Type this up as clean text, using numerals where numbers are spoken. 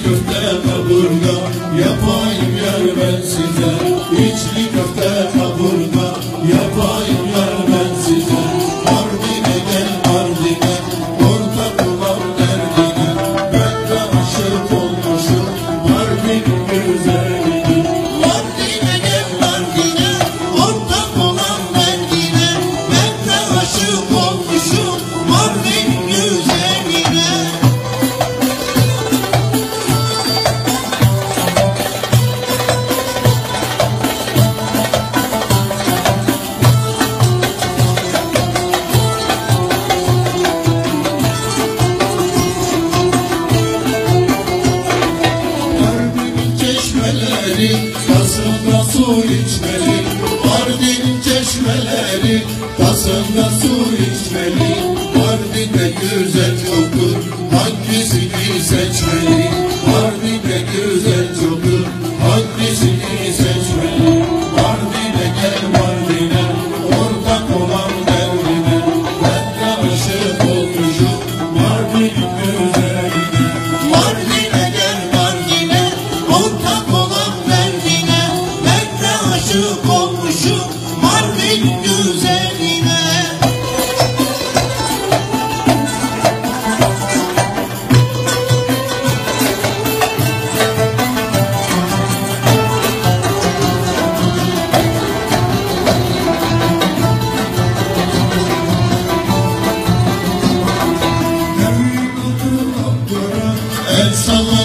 köfte kaburga yapayım yar ben size. İçli köfte kaburga yapayım yar ben size. Mardin'e gel Mardin'e, ortak olan derdine. Ben de aşık olmuşum Mardin'in güzeline. Mardin'e gel Mardin'e, ortak olan derdine. Ben de aşık olmuşum Mardin'in güzeline. Tasında su içmeli, Mardin'in çeşmeleri. Tasında su içmeli, Mardin'de güzel çoktur, hangisini seçmeli? Mardin'de güzel çoktur, hangisini seçmeli? Mardin'e gel Mardin'e, ortak olan derdine. Ben de aşık olmuşum Mardin'in güzeline. Mardin'e gel Mardin'e, ortak olan derdine. Ben de aşık olmuşum Mardin'in güzeline. El salla